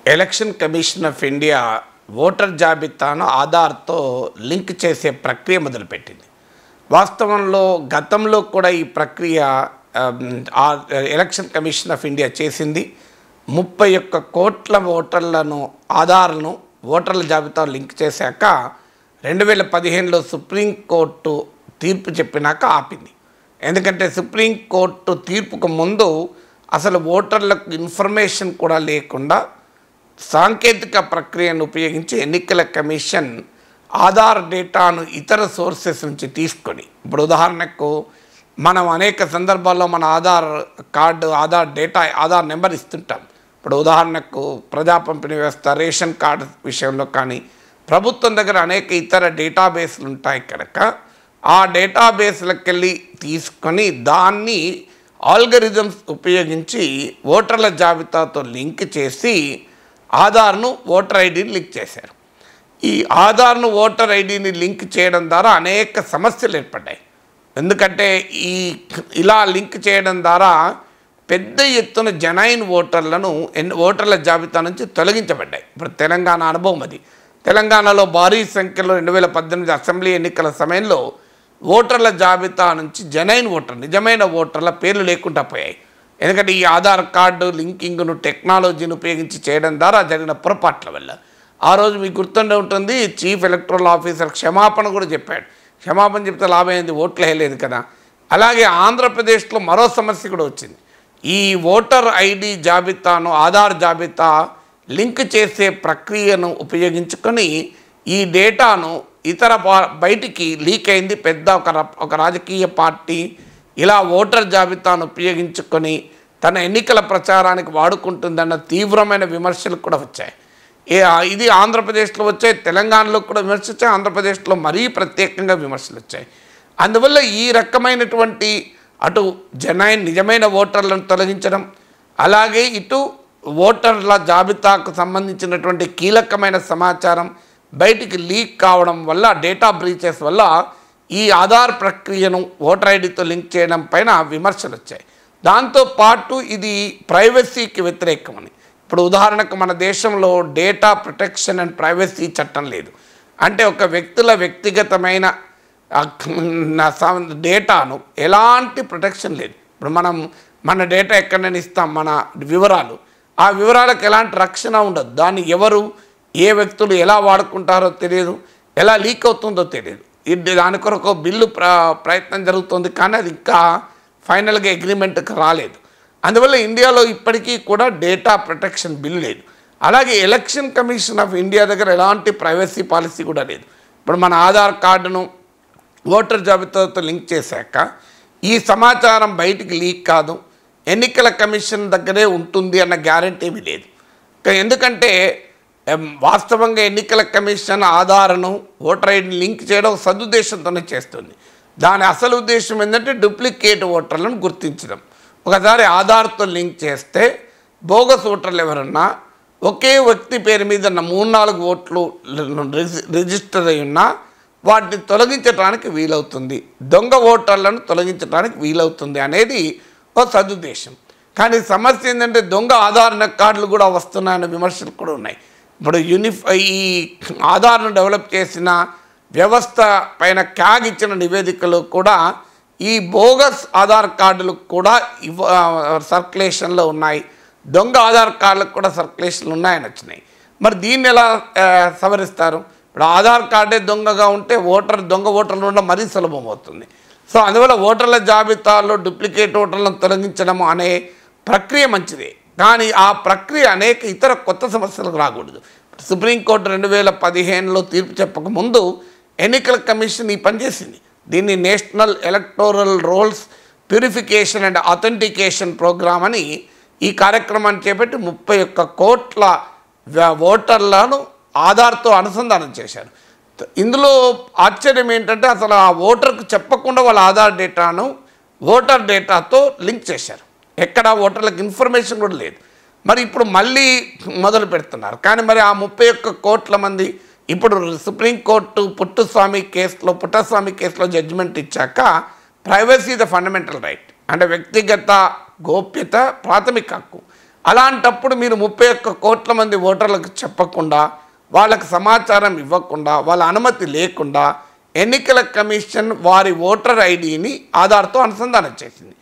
Election commission of India voter జాబితాను ఆధార్తో link చేసే ప్రక్రియ మొదలుపెట్టింది. వాస్తవంలో గతంలో కూడా ఈ ప్రక్రియ ఎలక్షన్ కమిషన్ ఆఫ్ ఇండియా చేసింది. 31 కోట్ల ఓటర్లను ఆధార్ను ఓటర్ల జాబితా లింక్ చేశాక 2015లో సుప్రీంకోర్టు తీర్పు చెప్పినాక ఆపింది. ఎందుకంటే సుప్రీంకోర్టు తీర్పుకు ముందు అసలు ఓటర్లకు ఇన్ఫర్మేషన్ కూడా లేకుండా సాంకేతిక ప్రక్రియను ఉపయోగించి ఎన్నికల కమిషన్ ఆధార్ డేటాను ఇతర సోర్సెస్ నుంచి తీసుకొని, ఇప్పుడు ఉదాహరణకు మనం అనేక సందర్భాల్లో మన Aadhaar card, Aadhaar data, Aadhaar number ఇస్తుంటాం. ఇప్పుడు ఉదాహరణకు ప్రజా పంపిణీ వ్యవస్థ, రేషన్ కార్డు విషయంలో కానీ ప్రభుత్వం దగ్గర అనేక ఇతర డేటాబేస్లు ఉంటాయి కనుక ఆ డేటాబేస్లకు వెళ్ళి తీసుకొని దాన్ని ఆల్గరిథమ్స్ ఉపయోగించి ఓటర్ల జాబితాతో లింక్ చేసి ఆధార్ను ఓటర్ ఐడిని లింక్ చేశారు. ఈ ఆధార్ను ఓటర్ ఐడిని లింక్ చేయడం ద్వారా అనేక సమస్యలు ఏర్పడ్డాయి. ఎందుకంటే ఇలా లింక్ చేయడం ద్వారా పెద్ద ఎత్తున జెన్యున్ ఓటర్ల జాబితా నుంచి తొలగించబడ్డాయి. ఇప్పుడు తెలంగాణ అనుభవం అది. తెలంగాణలో భారీ సంఖ్యలో 2018 అసెంబ్లీ ఎన్నికల సమయంలో ఓటర్ల జాబితా నుంచి నిజమైన ఓటర్ల పేర్లు లేకుండా పోయాయి. ఎందుకంటే ఈ ఆధార్ కార్డు లింకింగ్ను, టెక్నాలజీని ఉపయోగించి చేయడం ద్వారా జరిగిన పొరపాట్ల వల్ల. ఆ రోజు మీకు గుర్తుండే ఉంటుంది, చీఫ్ ఎలక్టరల్ ఆఫీసర్ క్షమాపణ కూడా చెప్పాడు. క్షమాపణ చెప్తే లాభం అయింది, ఓట్లు వేయలేదు కదా. అలాగే ఆంధ్రప్రదేశ్లో మరో సమస్య కూడా వచ్చింది. ఈ ఓటర్ ఐడి జాబితాను, ఆధార్ జాబితా లింక్ చేసే ప్రక్రియను ఉపయోగించుకొని ఈ డేటాను బయటికి లీక్ అయింది. పెద్ద ఒక రాజకీయ పార్టీ ఇలా ఓటర్ జాబితాను ఉపయోగించుకొని తన ఎన్నికల ప్రచారానికి వాడుకుంటుందన్న తీవ్రమైన విమర్శలు కూడా వచ్చాయి. ఇది ఆంధ్రప్రదేశ్లో వచ్చాయి, తెలంగాణలో కూడా విమర్శలు వచ్చాయి, ఆంధ్రప్రదేశ్లో మరీ ప్రత్యేకంగా విమర్శలు వచ్చాయి. అందువల్ల ఈ రకమైనటువంటి అటు నిజమైన ఓటర్లను తొలగించడం, అలాగే ఇటు ఓటర్ల జాబితాకు సంబంధించినటువంటి కీలకమైన సమాచారం బయటికి లీక్ కావడం వల్ల, డేటా బ్రీచెస్ వల్ల ఈ ఆధార్ ప్రక్రియను ఓటర్ ఐడితో లింక్ చేయడం పైన విమర్శలు వచ్చాయి. దాంతోపాటు ఇది ప్రైవసీకి వ్యతిరేకమని. ఇప్పుడు ఉదాహరణకు మన దేశంలో డేటా ప్రొటెక్షన్ అండ్ ప్రైవసీ చట్టం లేదు. అంటే ఒక వ్యక్తిగతమైన డేటాను ఎలాంటి ప్రొటెక్షన్ లేదు. ఇప్పుడు మన డేటా ఎక్కడైనా ఇస్తాం, మన వివరాలు, ఆ వివరాలకు ఎలాంటి రక్షణ ఉండదు. దాన్ని ఎవరు, ఏ వ్యక్తులు ఎలా వాడుకుంటారో తెలియదు, ఎలా లీక్ అవుతుందో తెలియదు. దాని కొరకు బిల్లు ప్రయత్నం జరుగుతుంది, కానీ అది ఇంకా ఫైనల్గా అగ్రిమెంట్కి రాలేదు. అందువల్ల ఇండియాలో ఇప్పటికీ కూడా డేటా ప్రొటెక్షన్ బిల్ లేదు. అలాగే ఎలక్షన్ కమిషన్ ఆఫ్ ఇండియా దగ్గర ఎలాంటి ప్రైవసీ పాలసీ కూడా లేదు. ఇప్పుడు మన ఆధార్ కార్డును ఓటర్ జాబితాతో లింక్ చేశాక ఈ సమాచారం బయటికి లీక్ కాదు, ఎన్నికల కమిషన్ దగ్గరే ఉంటుంది అన్న గ్యారంటీ ఏమీ లేదు. ఎందుకంటే వాస్తవంగా ఎన్నికల కమిషన్ ఆధార్ను ఓటర్ ఐడిని లింక్ చేయడం సదుద్దేశంతోనే చేస్తుంది. దాని అసలు ఉద్దేశం ఏంటంటే డూప్లికేట్ ఓటర్లను గుర్తించడం. ఒకసారి ఆధార్తో లింక్ చేస్తే బోగస్ ఓటర్లు ఎవరున్నా, ఒకే వ్యక్తి పేరు మీద 3-4 ఓట్లు రిజిస్టర్ అయి ఉన్నా వాటిని తొలగించడానికి వీలవుతుంది, దొంగ ఓటర్లను తొలగించడానికి వీలవుతుంది అనేది ఒక సదుద్దేశం. కానీ సమస్య ఏంటంటే దొంగ ఆధార్ కార్డులు కూడా వస్తున్నాయన్న విమర్శలు కూడా ఉన్నాయి. ఇప్పుడు ఈ ఆధార్ను డెవలప్ చేసిన వ్యవస్థ పైన క్యాగ్ ఇచ్చిన నివేదికలు కూడా ఈ బోగస్ ఆధార్ కార్డులు కూడా సర్క్యులేషన్లో ఉన్నాయి, దొంగ ఆధార్ కార్డులకు కూడా సర్క్యులేషన్లు ఉన్నాయని వచ్చినాయి. మరి దీన్ని ఎలా సవరిస్తారు? ఇప్పుడు ఆధార్ కార్డే దొంగగా ఉంటే దొంగ ఓటర్లు ఉండడం మరీ సులభం అవుతుంది. సో అందువల్ల ఓటర్ల జాబితాలో డూప్లికేట్ ఓటర్లను తొలగించడం అనే ప్రక్రియ మంచిదే, కానీ ఆ ప్రక్రియ అనేక ఇతర కొత్త సమస్యలకు రాకూడదు. సుప్రీంకోర్టు 2015లో తీర్పు చెప్పకముందు ఎన్నికల కమిషన్ ఈ పని చేసింది. దీన్ని national electoral rolls purification and authentication program అని ఈ కార్యక్రమాన్ని చేపట్టి 31 కోట్ల ఓటర్లను ఆధార్తో అనుసంధానం చేశారు. ఇందులో ఆశ్చర్యం ఏంటంటే అసలు ఆ ఓటర్కు చెప్పకుండా వాళ్ళ ఆధార్ డేటాను ఓటర్ డేటాతో లింక్ చేశారు. ఎక్కడ ఓటర్లకు ఇన్ఫర్మేషన్ కూడా లేదు. మరి ఇప్పుడు మళ్ళీ మొదలు పెడుతున్నారు. కానీ మరి ఆ 31 కోట్ల మంది ఇప్పుడు సుప్రీంకోర్టు పుట్టస్వామి కేసులో జడ్జిమెంట్ ఇచ్చాక ప్రైవసీ ద ఫండమెంటల్ రైట్, అంటే వ్యక్తిగత గోప్యత ప్రాథమిక హక్కు. అలాంటప్పుడు మీరు 31 కోట్ల మంది ఓటర్లకు చెప్పకుండా, వాళ్ళకి సమాచారం ఇవ్వకుండా, వాళ్ళ అనుమతి లేకుండా ఎన్నికల కమిషన్ వారి ఓటర్ ఐడిని ఆధార్తో అనుసంధానం చేసింది.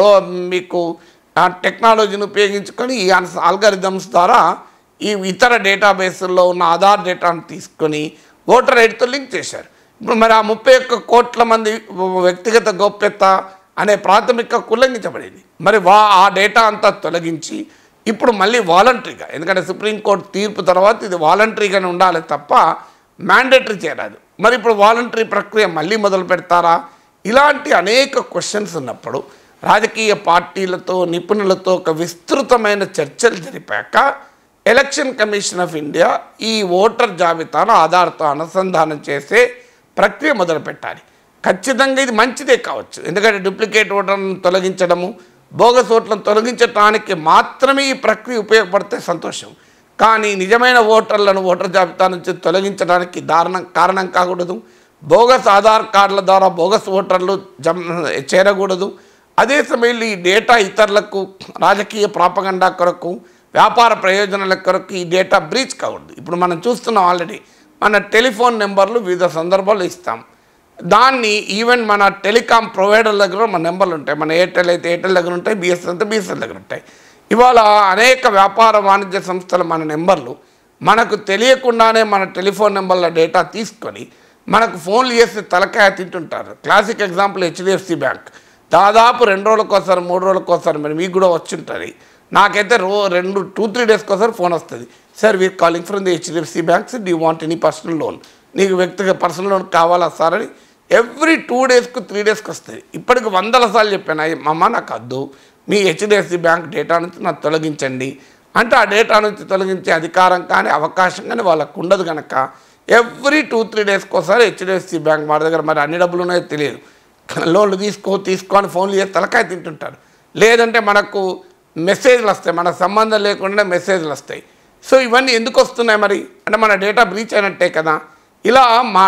మీకు టెక్నాలజీని ఉపయోగించుకొని ఈ ఆల్గారిథమ్స్ ద్వారా ఈ ఇతర డేటాబేసుల్లో ఉన్న ఆధార్ డేటాను తీసుకొని ఓటర్ ఐడితో లింక్ చేశారు. ఇప్పుడు మరి ఆ 31 కోట్ల మంది వ్యక్తిగత గోప్యత అనే ప్రాథమిక ఉల్లంఘించబడింది. మరి ఆ డేటా అంతా తొలగించి ఇప్పుడు మళ్ళీ వాలంటరీగా, ఎందుకంటే సుప్రీంకోర్టు తీర్పు తర్వాత ఇది వాలంటరీగానే ఉండాలి తప్ప మ్యాండేటరీ చేయరాదు. మరి ఇప్పుడు వాలంటరీ ప్రక్రియ మళ్ళీ మొదలు పెడతారా? ఇలాంటి అనేక క్వశ్చన్స్ ఉన్నప్పుడు రాజకీయ పార్టీలతో నిపుణులతో ఒక విస్తృతమైన చర్చలు జరిపాక ఎలక్షన్ కమిషన్ ఆఫ్ ఇండియా ఈ ఓటర్ జాబితాను ఆధార్తో అనుసంధానం చేసే ప్రక్రియ మొదలుపెట్టాలి. ఖచ్చితంగా ఇది మంచిదే కావచ్చు, ఎందుకంటే డూప్లికేట్ ఓటర్లను తొలగించడము, బోగస్ ఓట్లను తొలగించడానికి మాత్రమే ఈ ప్రక్రియ ఉపయోగపడితే సంతోషం. కానీ నిజమైన ఓటర్లను ఓటర్ జాబితా నుంచి తొలగించడానికి కారణం కాకూడదు. బోగస్ ఆధార్ కార్డుల ద్వారా బోగస్ ఓటర్లు చేరకూడదు. అదే సమయంలో ఈ డేటా ఇతరులకు రాజకీయ ప్రాపగండా కొరకు, వ్యాపార ప్రయోజనాల కొరకు ఈ డేటా బ్రీచ్ కాకూడదు. ఇప్పుడు మనం చూస్తున్నాం, ఆల్రెడీ మన టెలిఫోన్ నెంబర్లు వివిధ సందర్భాల్లో ఇస్తాం. దాన్ని ఈవెన్ మన టెలికాం ప్రొవైడర్ల దగ్గర మన నెంబర్లు ఉంటాయి. మన ఎయిర్టెల్ అయితే ఎయిర్టెల్ దగ్గర ఉంటాయి, బిఎస్ఎల్ అయితే బిఎస్ఎల్ దగ్గర ఉంటాయి. ఇవాళ అనేక వ్యాపార వాణిజ్య సంస్థలు మన నెంబర్లు మనకు తెలియకుండానే మన టెలిఫోన్ నెంబర్ల డేటా తీసుకొని మనకు ఫోన్లు చేసి తలకాయ తింటుంటారు. Classic example HDFC bank. దాదాపు 2 రోజులకోసారి 3 రోజులకోసారి మరి మీకు కూడా వచ్చుంటుంది. నాకైతే 2-3 డేస్కోసారి ఫోన్ వస్తుంది. Sir we are calling from the HDFC banks, do you want any personal loan? నీకు వ్యక్తిగత పర్సనల్ లోన్ కావాలా సార్ అని ఎవ్రీ 2 డేస్కు 3 డేస్కి వస్తుంది. ఇప్పటికి 100 సార్లు చెప్పాను, అమ్మ నాకు వద్దు, మీ హెచ్డిఎఫ్సి బ్యాంక్ డేటా నుంచి నాకు తొలగించండి అంటే ఆ డేటా నుంచి తొలగించే అధికారం కానీ అవకాశం కానీ వాళ్ళకు ఉండదు కనుక ఎవ్రీ 2-3 డేస్కోసారి హెచ్డిఎఫ్సి బ్యాంక్ వాడి దగ్గర మరి అన్ని డబ్బులు ఉన్నాయో తెలియదు, లోన్లు తీసుకొని ఫోన్లు చేసి తలకాయ తింటుంటారు. లేదంటే మనకు మెసేజ్లు వస్తాయి, మనకు సంబంధం లేకుండా మెసేజ్లు వస్తాయి. సో ఇవన్నీ ఎందుకు వస్తున్నాయి మరి అంటే మన డేటా బ్రీచ్ అయినట్టే కదా. ఇలా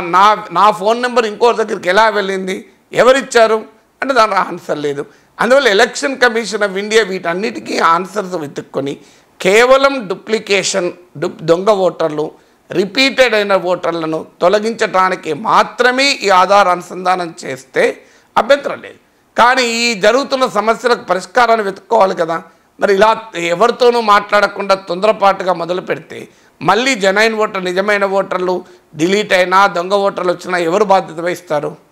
నా ఫోన్ నెంబర్ ఇంకోరి దగ్గరికి ఎలా వెళ్ళింది, ఎవరిచ్చారు అంటే దాని ఆన్సర్ లేదు. అందువల్ల ఎలక్షన్ కమిషన్ ఆఫ్ ఇండియా వీటన్నిటికీ ఆన్సర్స్ వెతుక్కొని కేవలం డూప్లికేషన్ దొంగ ఓటర్లు, రిపీటెడ్ అయిన ఓటర్లను తొలగించడానికి మాత్రమే ఈ ఆధార్ అనుసంధానం చేస్తే అభ్యంతరం లేదు. కానీ ఈ జరుగుతున్న సమస్యలకు పరిష్కారాన్ని వెతుక్కోవాలి కదా. మరి ఇలా ఎవరితోనూ మాట్లాడకుండా తొందరపాటుగా మొదలు పెడితే మళ్ళీ జెన్యూన్ ఓటర్, నిజమైన ఓటర్లు డిలీట్ అయినా, దొంగ ఓటర్లు వచ్చినా ఎవరు బాధ్యత వహిస్తారు?